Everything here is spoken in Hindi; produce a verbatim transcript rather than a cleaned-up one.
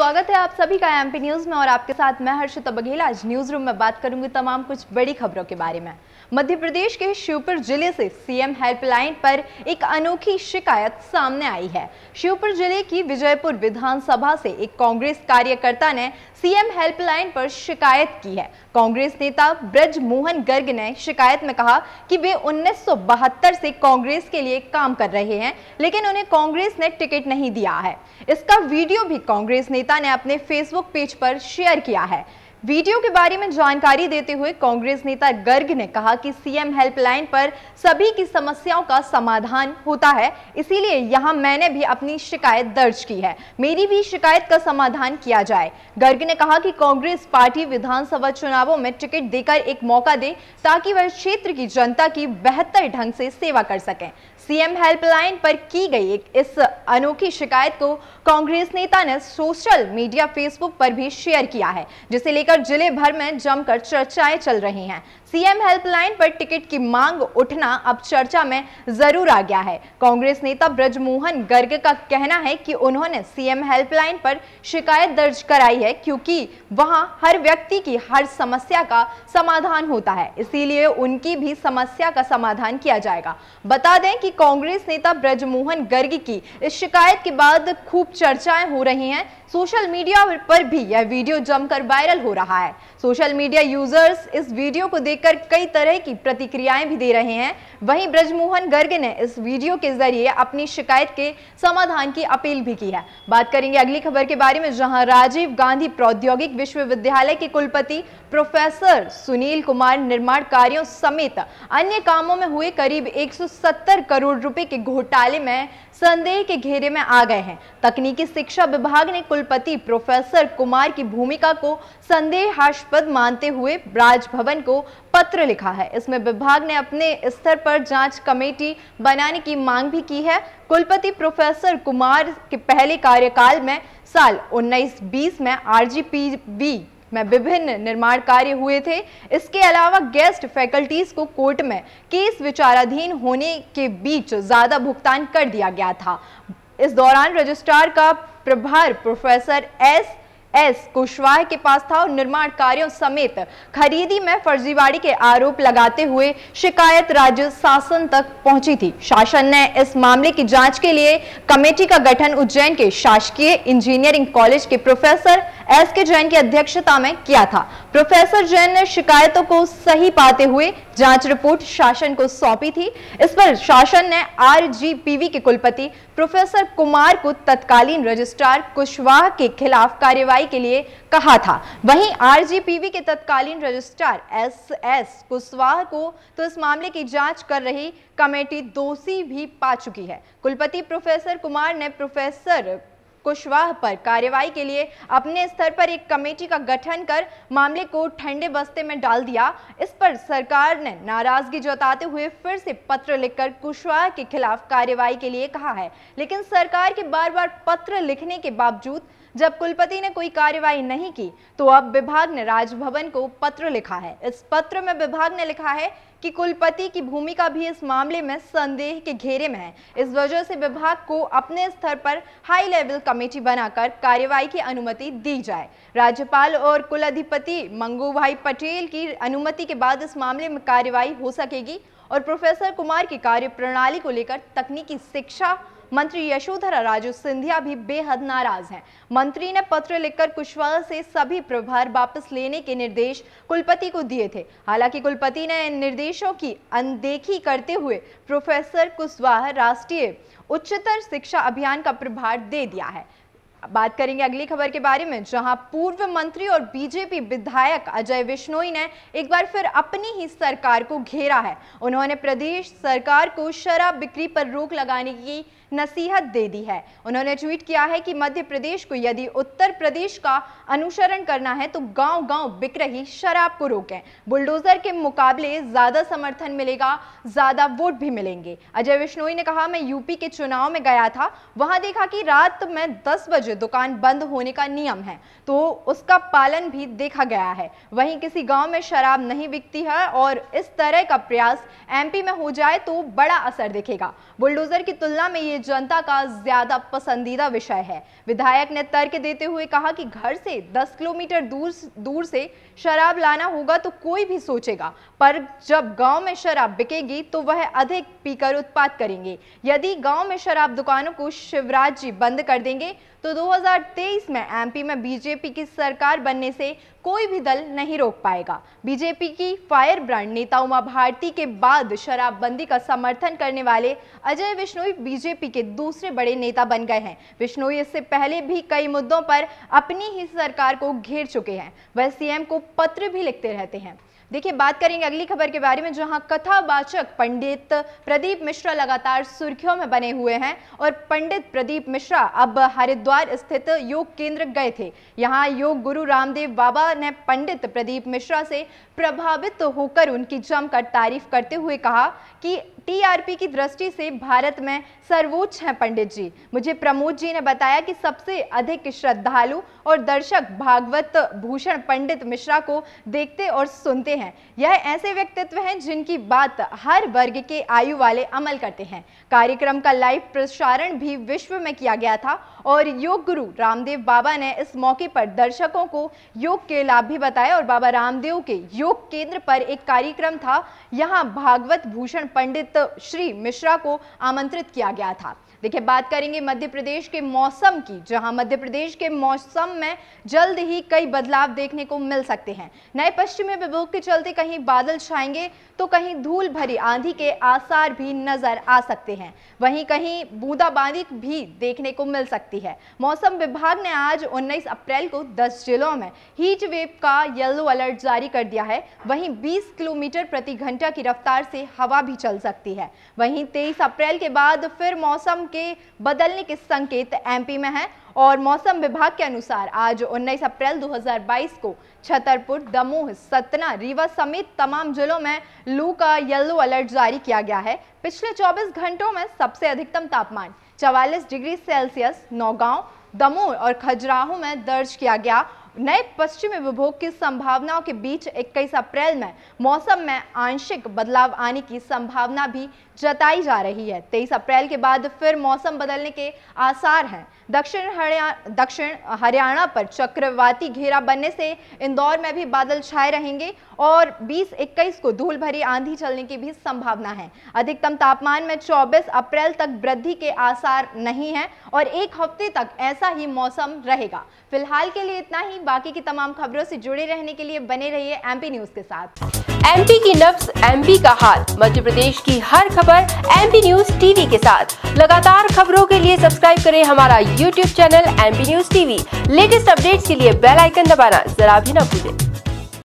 स्वागत है आप सभी का एमपी न्यूज में और आपके साथ मैं हर्षिता बघेला। आज न्यूज रूम में बात करूंगी तमाम कुछ बड़ी खबरों के बारे में। मध्य प्रदेश के श्योपुर जिले से सीएम हेल्पलाइन पर एक अनोखी शिकायत सामने आई है। श्योपुर जिले की विजयपुर विधानसभा से एक कांग्रेस कार्यकर्ता ने सीएम हेल्पलाइन पर शिकायत की है। कांग्रेस नेता ब्रज मोहन गर्ग ने शिकायत में कहा कि वे उन्नीस सौ बहत्तर से कांग्रेस के लिए काम कर रहे हैं, लेकिन उन्हें कांग्रेस ने टिकट नहीं दिया है। इसका वीडियो भी कांग्रेस नेता ने अपने फेसबुक पेज पर शेयर किया है। वीडियो के बारे में जानकारी देते हुए कांग्रेस नेता गर्ग ने कहा कि सीएम हेल्पलाइन पर सभी की समस्याओं का समाधान होता है, इसीलिए यहां मैंने भी अपनी शिकायत दर्ज की है। मेरी भी शिकायत का समाधान किया जाए। गर्ग ने कहा कि कांग्रेस पार्टी विधानसभा चुनावों में टिकट देकर एक मौका दे ताकि वह क्षेत्र की जनता की बेहतर ढंग से सेवा कर सकें। सीएम हेल्पलाइन पर की गई एक इस अनोखी शिकायत को कांग्रेस नेता ने सोशल मीडिया फेसबुक पर भी शेयर किया है, जिसे लेकर जिले भर में जमकर चर्चाएं चल रही हैं। सीएम हेल्पलाइन पर टिकट की मांग उठना अब चर्चा में जरूर आ गया है। कांग्रेस नेता ब्रजमोहन गर्ग का कहना है कि उन्होंने सीएम हेल्पलाइन पर शिकायत दर्ज कराई है क्योंकि वहां हर व्यक्ति की हर समस्या का समाधान होता है, इसीलिए उनकी भी समस्या का समाधान किया जाएगा। बता दें कि कांग्रेस नेता ब्रजमोहन गर्ग की इस शिकायत के बाद खूब चर्चाएं हो रही हैं। सोशल मीडिया पर भी यह वीडियो जमकर वायरल हो रहा है। सोशल मीडिया यूजर्स इस वीडियो को देखकर कई तरह की प्रतिक्रियाएं भी दे रहे हैं। वहीं ब्रजमोहन गर्ग ने इस वीडियो के जरिए अपनी शिकायत के समाधान की अपील भी की है। बात करेंगे अगली खबर के बारे में, जहां राजीव गांधी प्रौद्योगिक विश्वविद्यालय के कुलपति प्रोफेसर सुनील कुमार निर्माण कार्यों समेत अन्य कामों में हुए करीब एक सौ सत्तर करोड़ रुपए के घोटाले में संदेह के घेरे में आ गए हैं। तकनीकी शिक्षा विभाग ने कुलपति प्रोफेसर कुमार की भूमिका को संदेहास्पद मानते हुए राजभवन को पत्र लिखा है। इसमें विभाग ने अपने स्तर पर जांच कमेटी बनाने की मांग भी की है। कुलपति प्रोफेसर कुमार के पहले कार्यकाल में साल उन्नीस बीस में आरजीपीवी में विभिन्न निर्माण कार्य हुए थे। इसके अलावा गेस्ट फैकल्टीज को कोर्ट में केस विचाराधीन होने के बीच ज्यादा भुगतान कर दिया गया था। इस दौरान रजिस्ट्रार का प्रभार प्रोफेसर एस एस कुशवाहा के पास था और निर्माण कार्यों समेत खरीदी में फर्जीवाड़ी के आरोप लगाते हुए शिकायत राज्य शासन तक पहुंची थी। शासन ने इस मामले की जांच के लिए कमेटी का गठन उज्जैन के शासकीय इंजीनियरिंग कॉलेज के प्रोफेसर एस के जैन की अध्यक्षता में किया था। प्रोफेसर जैन ने शिकायतों को सही पाते हुए जांच रिपोर्ट शासन को सौंपी थी। इस पर शासन ने आरजीपीवी के कुलपति प्रोफेसर कुमार को तत्कालीन रजिस्ट्रार कुशवाहा के खिलाफ कार्यवाही के लिए कहा था। वहीं आरजीपीवी के तत्कालीन रजिस्ट्रार एस एस कुशवाहा को तो इस मामले की जांच कर रही कमेटी दोषी भी पा चुकी है। कुलपति प्रोफेसर कुमार ने प्रोफेसर कुशवाहा पर कार्रवाई के लिए अपने स्तर पर एक कमेटी का गठन कर मामले को ठंडे बस्ते में डाल दिया। इस पर सरकार ने नाराजगी जताते हुए फिर से पत्र लिखकर कुशवाहा के खिलाफ कार्रवाई के लिए कहा है, लेकिन सरकार के बार बार पत्र लिखने के बावजूद जब कुलपति ने कोई कार्रवाई नहीं की तो अब विभाग ने राजभवन को पत्र लिखा है। इस पत्र में विभाग ने लिखा है कि कुलपति की भूमिका भी इस मामले में संदेह के घेरे में है। इस वजह से विभाग को अपने स्तर पर हाई लेवल कमेटी बनाकर कार्यवाही की अनुमति दी जाए। राज्यपाल और कुलाधिपति मंगू भाई पटेल की अनुमति के बाद इस मामले में कार्यवाही हो सकेगी। और प्रोफेसर कुमार की कार्य प्रणाली को लेकर तकनीकी शिक्षा मंत्री यशोधरा राजे सिंधिया भी बेहद नाराज हैं। मंत्री ने पत्र लिखकर कुशवाहा से सभी प्रभार वापस लेने के निर्देश कुलपति को दिए थे। हालांकि कुलपति ने इन निर्देशों की अनदेखी करते हुए प्रोफेसर कुशवाहा राष्ट्रीय उच्चतर शिक्षा अभियान का प्रभार दे दिया है। बात करेंगे अगली खबर के बारे में, जहां पूर्व मंत्री और बीजेपी विधायक अजय विश्नोई ने एक बार फिर अपनी ही सरकार को घेरा है। उन्होंने प्रदेश सरकार को शराब बिक्री पर रोक लगाने की नसीहत दे दी है। उन्होंने ट्वीट किया है कि मध्य प्रदेश को यदि उत्तर प्रदेश का अनुसरण करना है तो गांव-गांव बिक रही शराब को रोकें। बुलडोजर के मुकाबले ज्यादा समर्थन मिलेगा, ज्यादा वोट भी मिलेंगे। अजय विश्नोई ने कहा, मैं यूपी के चुनाव में गया था, वहां देखा कि रात में दस बजे दुकान बंद होने का नियम है, तो उसका पालन भी देखा गया है। वहीं किसी गांव में शराब नहीं बिकती है और इस तरह का प्रयास एमपी में हो जाए तो बड़ा असर दिखेगा। बुलडोजर की तुलना में ये जनता का ज्यादा पसंदीदा विषय है। विधायक ने तर्क देते हुए कहा कि घर से दस किलोमीटर दूर दूर से शराब लाना होगा तो कोई भी सोचेगा, पर जब गांव में शराब बिकेगी तो वह अधिक पीकर उत्पाद करेंगे। यदि गांव में शराब दुकानों को शिवराज जी बंद कर देंगे तो दो हज़ार तेईस में एमपी में बीजेपी की सरकार बनने से कोई भी दल नहीं रोक पाएगा। बीजेपी की फायर ब्रांड नेता उमा भारती के बाद शराबबंदी का समर्थन करने वाले अजय बिश्नोई बीजेपी के दूसरे बड़े नेता बन गए हैं। बिश्नोई इससे पहले भी कई मुद्दों पर अपनी ही सरकार को घेर चुके हैं। वह सीएम को पत्र भी लिखते रहते हैं। देखिए, बात करेंगे अगली खबर के बारे में, जहां कथावाचक पंडित प्रदीप मिश्रा लगातार सुर्खियों में बने हुए हैं और पंडित प्रदीप मिश्रा अब हरिद्वार स्थित योग केंद्र गए थे। यहां योग गुरु रामदेव बाबा ने पंडित प्रदीप मिश्रा से प्रभावित होकर उनकी जमकर तारीफ करते हुए कहा कि टीआरपी की दृष्टि से भारत में सर्वोच्च हैं पंडित जी। मुझे प्रमोद जी ने बताया कि सबसे अधिक श्रद्धालु और दर्शक भागवत भूषण पंडित मिश्रा को देखते और सुनते हैं। यह ऐसे व्यक्तित्व हैं जिनकी बात हर वर्ग के आयु वाले अमल करते हैं। कार्यक्रम का लाइव प्रसारण भी विश्व में किया गया था और योग गुरु रामदेव बाबा ने इस मौके पर दर्शकों को योग के लाभ भी बताया और बाबा रामदेव के योग केंद्र पर एक कार्यक्रम था। यहाँ भागवत भूषण पंडित श्री मिश्रा को आमंत्रित किया गया था। देखिए, बात करेंगे मध्य प्रदेश के मौसम की, जहां मध्य प्रदेश के मौसम में जल्द ही कई बदलाव देखने को मिल सकते हैं। नए पश्चिमी विभव के चलते कहीं बादल छाएंगे तो कहीं धूल भरी आंधी के आसार भी नजर आ सकते हैं। वहीं कहीं बूंदाबांदी भी देखने को मिल सकती है। मौसम विभाग ने आज उन्नीस अप्रैल को दस जिलों में हीट वेव का येलो अलर्ट जारी कर दिया है। वहीं बीस किलोमीटर प्रति घंटा की रफ्तार से हवा भी चल सकती है। वहीं तेईस अप्रैल के बाद फिर मौसम के बदलने के संकेत एमपी में हैं और मौसम विभाग के अनुसार आज उन्नीस अप्रैल दो हज़ार बाईस को छतरपुर, दमोह, सतना, रीवा समेत तमाम जिलों में लू का येलो अलर्ट जारी किया गया है। पिछले चौबीस घंटों में सबसे अधिकतम तापमान चवालीस डिग्री सेल्सियस नौगांव, दमोह और खजुराहो में दर्ज किया गया। नए पश्चिमी विभोग की संभावनाओं के बीच इक्कीस अप्रैल में मौसम में आंशिक बदलाव आने की संभावना भी जताई जा रही है। तेईस अप्रैल के बाद फिर मौसम बदलने के आसार हैं। दक्षिण हरियाणा दक्षिण हरियाणा पर चक्रवाती घेरा बनने से इंदौर में भी बादल छाए रहेंगे और बीस इक्कीस को धूल भरी आंधी चलने की भी संभावना है। अधिकतम तापमान में चौबीस अप्रैल तक वृद्धि के आसार नहीं है और एक हफ्ते तक ऐसा ही मौसम रहेगा। फिलहाल के लिए इतना ही। बाकी की तमाम खबरों से जुड़े रहने के लिए बने रहिए एमपी न्यूज के साथ। एमपी की नब्ज, एमपी का हाल, मध्य प्रदेश की हर खबर एमपी न्यूज टीवी के साथ। लगातार खबरों के लिए सब्सक्राइब करें हमारा YouTube channel MP news TV. Latest updates के लिए बेल आइकन दबाना जरा भी न भूलें।